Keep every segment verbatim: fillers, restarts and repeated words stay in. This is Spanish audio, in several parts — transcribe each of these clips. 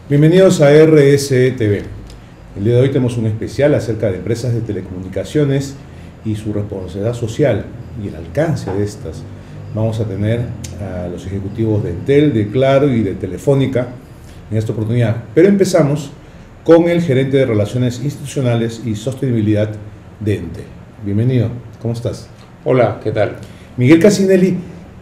Bienvenidos a R S T V. El día de hoy tenemos un especial acerca de empresas de telecomunicaciones y su responsabilidad social y el alcance de estas. Vamos a tener a los ejecutivos de Entel, de Claro y de Telefónica en esta oportunidad. Pero empezamos con el gerente de Relaciones Institucionales y Sostenibilidad de Entel. Bienvenido, ¿cómo estás? Hola, ¿qué tal? Miguel Cassinelli,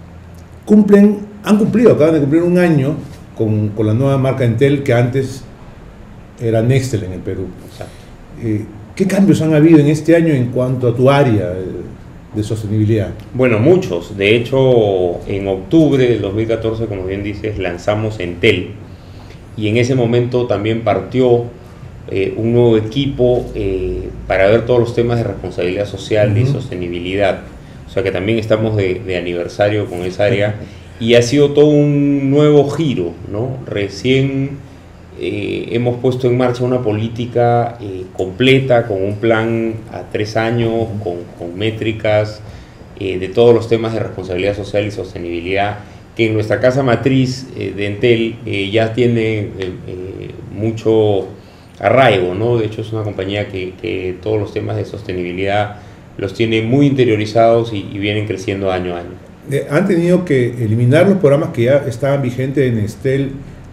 cumplen, han cumplido, acaban de cumplir un año con, con la nueva marca Entel, que antes era Nextel en el Perú. Eh, ¿Qué cambios han habido en este año en cuanto a tu área de, de sostenibilidad? Bueno, muchos. De hecho, en octubre del dos mil catorce, como bien dices, lanzamos Entel. Y en ese momento también partió eh, un nuevo equipo eh, para ver todos los temas de responsabilidad social uh-huh. y sostenibilidad. O sea que también estamos de, de aniversario con esa área. Y ha sido todo un nuevo giro, ¿no? Recién eh, hemos puesto en marcha una política eh, completa, con un plan a tres años, con, con métricas eh, de todos los temas de responsabilidad social y sostenibilidad, que en nuestra casa matriz eh, de Entel eh, ya tiene eh, eh, mucho arraigo, ¿no? De hecho, es una compañía que, que todos los temas de sostenibilidad los tiene muy interiorizados y, y vienen creciendo año a año. ¿Han tenido que eliminar los programas que ya estaban vigentes en Entel,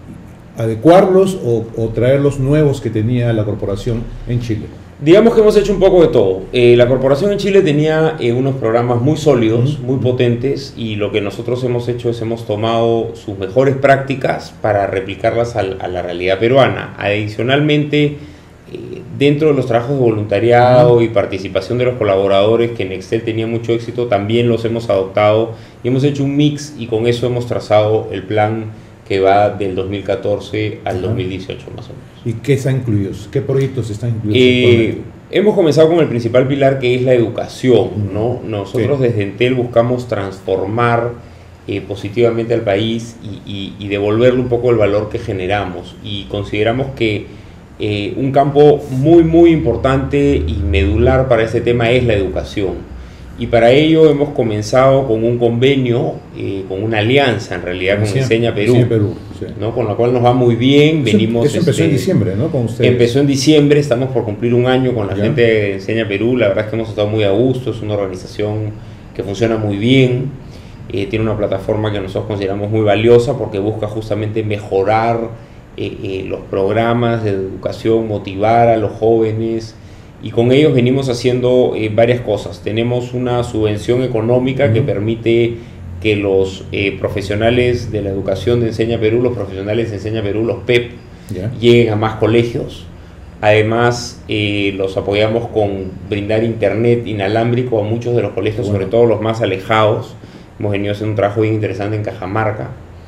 adecuarlos o, o traer los nuevos que tenía la corporación en Chile? Digamos que hemos hecho un poco de todo. Eh, la corporación en Chile tenía eh, unos programas muy sólidos, uh-huh. muy potentes, y lo que nosotros hemos hecho es hemos tomado sus mejores prácticas para replicarlas al, a la realidad peruana. Adicionalmente, eh, dentro de los trabajos de voluntariado uh-huh. y participación de los colaboradores, que en Nextel tenía mucho éxito, también los hemos adoptado y hemos hecho un mix, y con eso hemos trazado el plan que va del dos mil catorce al uh-huh. dos mil dieciocho más o menos. ¿Y qué está incluido? ¿Qué proyectos están incluidos? Eh, hemos comenzado con el principal pilar, que es la educación, ¿no? Nosotros sí. desde Entel buscamos transformar eh, positivamente al país y, y, y devolverle un poco el valor que generamos, y consideramos que eh, un campo muy muy importante y medular para este tema es la educación. Y para ello hemos comenzado con un convenio, eh, con una alianza en realidad con Enseña Perú, Enseña Perú sí. ¿no? Con la cual nos va muy bien. Eso, venimos, eso empezó este, en diciembre, ¿no? Con ustedes. Empezó en diciembre, estamos por cumplir un año con la ¿Ya? gente de Enseña Perú. La verdad es que hemos estado muy a gusto, es una organización que funciona muy bien, eh, tiene una plataforma que nosotros consideramos muy valiosa porque busca justamente mejorar eh, eh, los programas de educación, motivar a los jóvenes. Y con ellos venimos haciendo eh, varias cosas. Tenemos una subvención económica uh-huh. que permite que los eh, profesionales de la educación de Enseña Perú, los profesionales de Enseña Perú, los P E P, yeah. lleguen a más colegios. Además, eh, los apoyamos con brindar internet inalámbrico a muchos de los colegios, bueno. sobre todo los más alejados. Hemos venido haciendo un trabajo bien interesante en Cajamarca.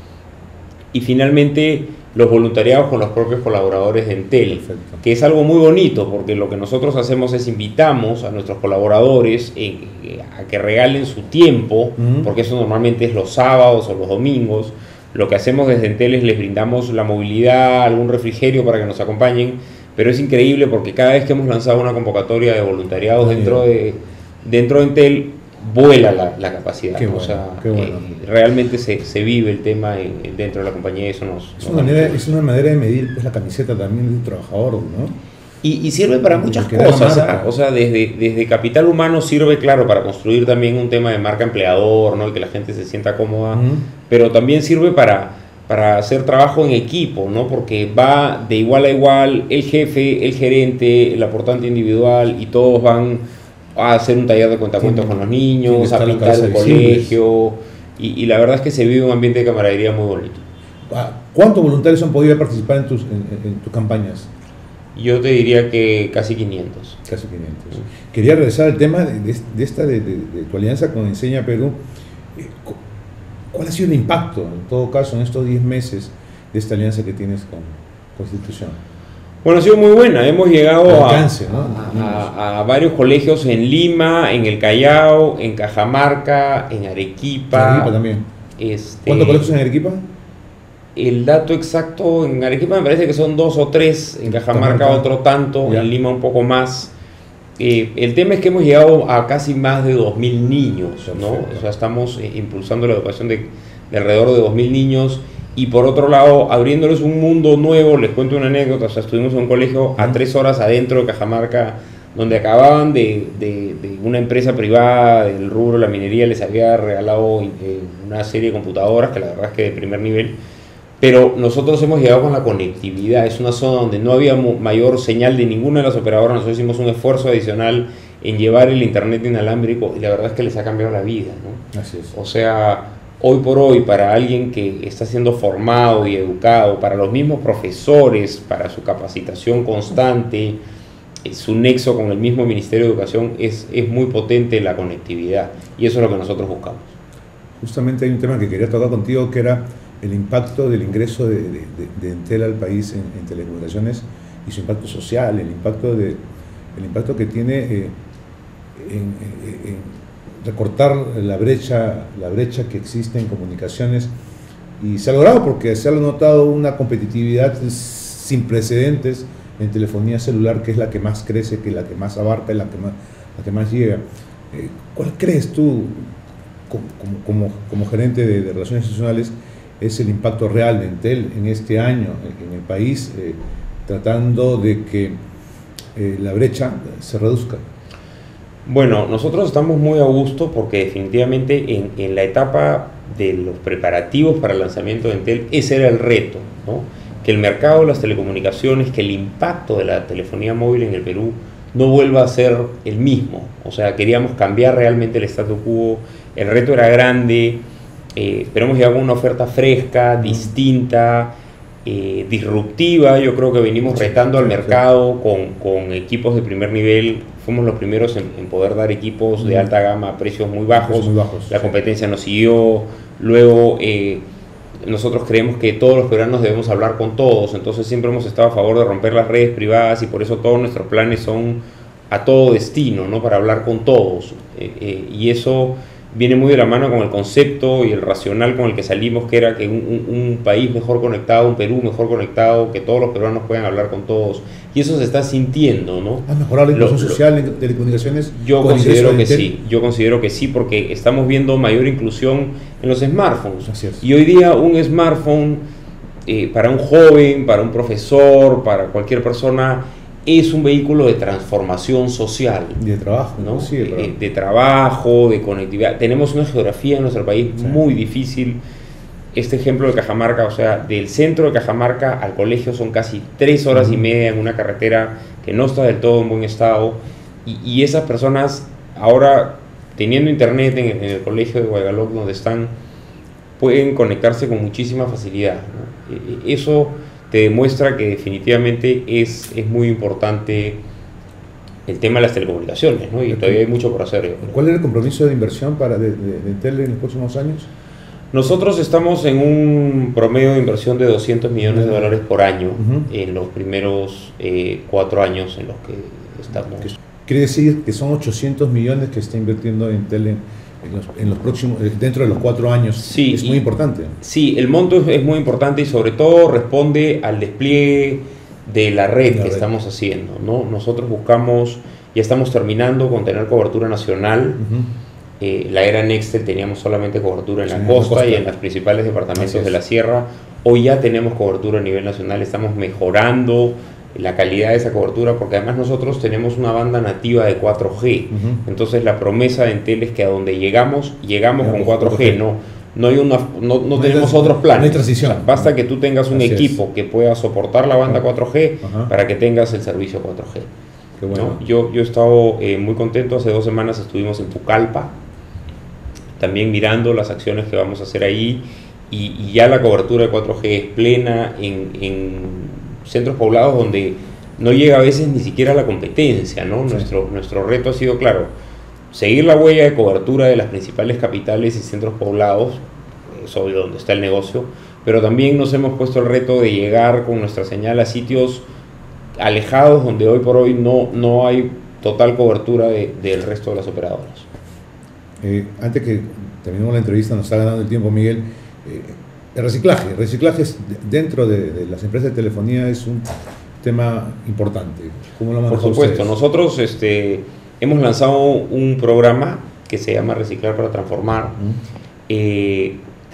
Y finalmente, los voluntariados con los propios colaboradores de Entel, Perfecto. que es algo muy bonito, porque lo que nosotros hacemos es invitamos a nuestros colaboradores eh, a que regalen su tiempo, uh-huh. porque eso normalmente es los sábados o los domingos. Lo que hacemos desde Entel es les brindamos la movilidad, algún refrigerio para que nos acompañen, pero es increíble porque cada vez que hemos lanzado una convocatoria de voluntariados dentro de, dentro de Entel, vuela la, la capacidad. Qué bueno, o sea, qué bueno. eh, realmente se, se vive el tema en, dentro de la compañía, y eso nos... Es, nos una manera, es una manera de medir pues, la camiseta también de un trabajador, ¿no? Y, y sirve para muchas cosas, ¿eh? O sea, desde, desde capital humano sirve, claro, para construir también un tema de marca empleador, ¿no? Y que la gente se sienta cómoda, uh-huh. pero también sirve para, para hacer trabajo en equipo, ¿no? Porque va de igual a igual el jefe, el gerente, el aportante individual, y todos van a hacer un taller de cuentacuentos sí, con los niños, a pintar un colegio, y, y la verdad es que se vive un ambiente de camaradería muy bonito. ¿Cuántos voluntarios han podido participar en tus, en, en tus campañas? Yo te diría que casi quinientos. Casi quinientos. Sí. Quería regresar al tema de, de, de esta de, de, de tu alianza con Enseña Perú. ¿Cuál ha sido el impacto, en todo caso, en estos diez meses de esta alianza que tienes con Constitución? Bueno, ha sido muy buena. Hemos llegado alcance, a, ¿no? a, a varios colegios en Lima, en el Callao, en Cajamarca, en Arequipa. En Arequipa también. Este, ¿Cuántos colegios en Arequipa? El dato exacto, en Arequipa me parece que son dos o tres, en Cajamarca Cajamarca. otro tanto, ya. En Lima un poco más. Eh, el tema es que hemos llegado a casi más de dos mil niños, ¿no? O sea, estamos eh, impulsando la educación de, de alrededor de dos mil niños, y por otro lado, abriéndoles un mundo nuevo. Les cuento una anécdota, o sea, estuvimos en un colegio a tres horas adentro de Cajamarca, donde acababan de, de, de una empresa privada del rubro de la minería, les había regalado eh, una serie de computadoras, que la verdad es que de primer nivel, pero nosotros hemos llegado con la conectividad. Es una zona donde no había mayor señal de ninguna de las operadoras. Nosotros hicimos un esfuerzo adicional en llevar el internet inalámbrico y la verdad es que les ha cambiado la vida, ¿no? Así es. O sea, hoy por hoy, para alguien que está siendo formado y educado, para los mismos profesores, para su capacitación constante, su nexo con el mismo Ministerio de Educación, es, es muy potente la conectividad, y eso es lo que nosotros buscamos. Justamente hay un tema que quería tocar contigo, que era el impacto del ingreso de, de, de Entel al país en, en telecomunicaciones y su impacto social, el impacto, de, el impacto que tiene eh, en, en, en recortar la brecha, la brecha que existe en comunicaciones, y se ha logrado porque se ha notado una competitividad sin precedentes en telefonía celular, que es la que más crece, que es la que más abarca, es la que más, la que más llega. Eh, ¿Cuál crees tú, como, como, como gerente de, de Relaciones Institucionales, es el impacto real de Entel en este año en el país, eh, tratando de que eh, la brecha se reduzca? Bueno, nosotros estamos muy a gusto porque definitivamente en, en la etapa de los preparativos para el lanzamiento de Entel, ese era el reto, ¿no? Que el mercado de las telecomunicaciones, que el impacto de la telefonía móvil en el Perú no vuelva a ser el mismo. O sea, queríamos cambiar realmente el statu quo, el reto era grande, eh, esperamos llegar con una oferta fresca, distinta, eh, disruptiva. Yo creo que venimos retando al mercado con, con equipos de primer nivel. Fuimos los primeros en, en poder dar equipos de alta gama a precios muy bajos, muy bajos la competencia nos siguió, luego eh, nosotros creemos que todos los peruanos debemos hablar con todos, entonces siempre hemos estado a favor de romper las redes privadas y por eso todos nuestros planes son a todo destino, ¿no? Para hablar con todos, eh, eh, y eso viene muy de la mano con el concepto y el racional con el que salimos, que era que un, un, un país mejor conectado, un Perú mejor conectado, que todos los peruanos puedan hablar con todos, y eso se está sintiendo, ¿no? ¿Ha mejorado la inclusión social en telecomunicaciones? Yo considero que sí, yo considero que sí, porque estamos viendo mayor inclusión en los smartphones. Así es. Y hoy día un smartphone, eh, para un joven, para un profesor, para cualquier persona, es un vehículo de transformación social. De trabajo, ¿no? Sí, de, de, de trabajo, de conectividad. Tenemos una geografía en nuestro país sí. muy difícil. Este ejemplo de Cajamarca, o sea, del centro de Cajamarca al colegio son casi tres horas uh-huh. y media en una carretera que no está del todo en buen estado. Y, y esas personas, ahora teniendo internet en, en el colegio de Guayagalop, donde están, pueden conectarse con muchísima facilidad, ¿no? Eso te demuestra que definitivamente es, es muy importante el tema de las telecomunicaciones, ¿no? Y todavía hay mucho por hacer. ¿Cuál es el compromiso de inversión para de, de, de Entel en los próximos años? Nosotros estamos en un promedio de inversión de doscientos millones de dólares por año uh-huh. en los primeros eh, cuatro años en los que estamos. Quiere decir que son ochocientos millones que está invirtiendo Entel en, en, los, en los próximos, dentro de los cuatro años. Sí, es muy importante. Sí, el monto es, es muy importante y sobre todo responde al despliegue de la red la que red. estamos haciendo, ¿no? Nosotros buscamos, ya estamos terminando con tener cobertura nacional. Uh-huh. Eh, la era Nextel teníamos solamente cobertura en la, sí, costa, la costa y en los principales departamentos de la sierra. Hoy ya tenemos cobertura a nivel nacional, estamos mejorando la calidad de esa cobertura porque además nosotros tenemos una banda nativa de cuatro G. Uh-huh. Entonces la promesa de Entel es que a donde llegamos, llegamos con cuatro G, no, no, hay una, no, no, no tenemos hay, otros planes. No hay transición. O sea, basta que tú tengas un Así equipo es. que pueda soportar la banda cuatro G uh-huh. para que tengas el servicio cuatro G. Qué bueno. ¿No? Yo, yo he estado eh, muy contento, hace dos semanas estuvimos en Pucallpa, también mirando las acciones que vamos a hacer ahí, y, y ya la cobertura de cuatro G es plena en, en centros poblados donde no llega a veces ni siquiera la competencia, ¿no? Sí. Nuestro, nuestro reto ha sido, claro, seguir la huella de cobertura de las principales capitales y centros poblados, es obvio donde está el negocio, pero también nos hemos puesto el reto de llegar con nuestra señal a sitios alejados donde hoy por hoy no, no hay total cobertura de, del resto de las operadoras. Eh, antes que terminemos la entrevista, nos está ganando el tiempo, Miguel. Eh, el reciclaje, el reciclaje es, dentro de, de las empresas de telefonía es un tema importante. ¿Cómo lo manejan Por supuesto, ustedes? nosotros este, hemos lanzado un programa que se llama Reciclar para Transformar. Uh-huh. eh,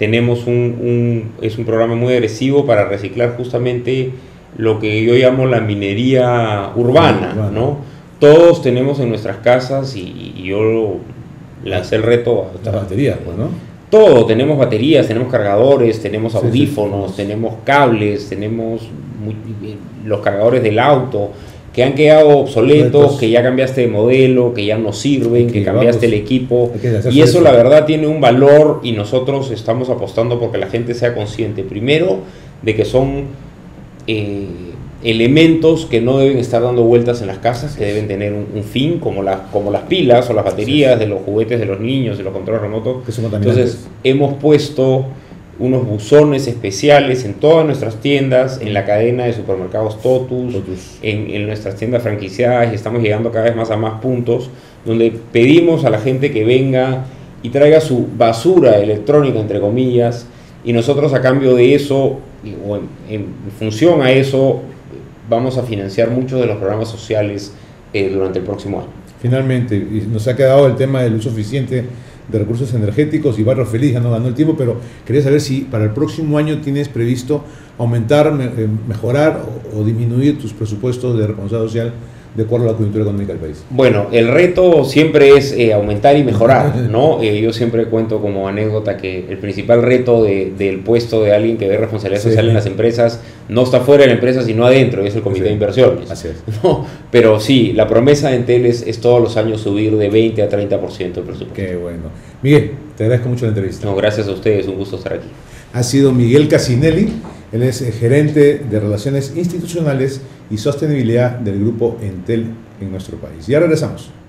tenemos un, un, es un programa muy agresivo para reciclar justamente lo que yo llamo la minería urbana, urbana. ¿no? Todos tenemos en nuestras casas, y, y yo lancé el reto. Las baterías, pues, ¿no? Todo, tenemos baterías, tenemos cargadores, tenemos audífonos, sí, sí. tenemos cables, tenemos muy, los cargadores del auto, que han quedado obsoletos, que ya cambiaste de modelo, que ya no sirven, que, que cambiaste el equipo, y eso, eso la verdad tiene un valor, y nosotros estamos apostando porque la gente sea consciente, primero, de que son eh, elementos que no deben estar dando vueltas en las casas, que deben tener un, un fin, como, la, como las pilas o las baterías de los juguetes de los niños, de los controles remotos. Entonces hemos puesto unos buzones especiales en todas nuestras tiendas, en la cadena de supermercados Totus, Totus. En, en nuestras tiendas franquiciadas, y estamos llegando cada vez más a más puntos, donde pedimos a la gente que venga y traiga su basura electrónica, entre comillas, y nosotros a cambio de eso, o en, en función a eso, vamos a financiar muchos de los programas sociales eh, durante el próximo año. Finalmente, y nos ha quedado el tema del uso eficiente de recursos energéticos y Barrio Feliz, ya no ganó el tiempo, pero quería saber si para el próximo año tienes previsto aumentar, mejorar o, o disminuir tus presupuestos de responsabilidad social de acuerdo a la coyuntura económica del país. Bueno, el reto siempre es eh, aumentar y mejorar, ¿no? Eh, yo siempre cuento como anécdota que el principal reto de, del puesto de alguien que ve responsabilidad sí, social en las empresas no está fuera de la empresa, sino adentro, y es el comité sí, de inversiones. Así es. ¿No? Pero sí, la promesa de Entel es, es todos los años subir de veinte a treinta por ciento el presupuesto. Qué bueno. Miguel, te agradezco mucho la entrevista. No, gracias a ustedes, un gusto estar aquí. Ha sido Miguel Casinelli, él es gerente de Relaciones Institucionales y Sostenibilidad del grupo Entel en nuestro país. Ya regresamos.